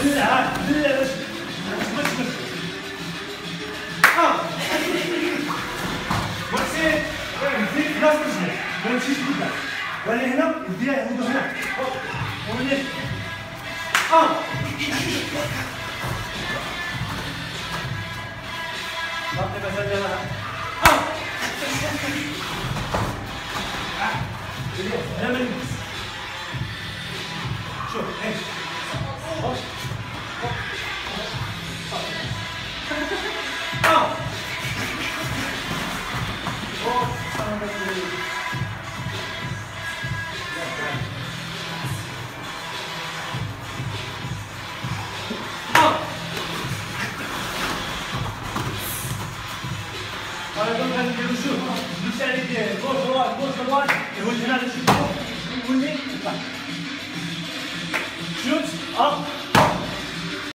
دلع دلع باش محسن يديك بلاصه رجلك ما يمشيش قدام ولي هنا يديها يهود هنا ولي باقي مازال ديالها هنا ما نلبس شوف Shoot up.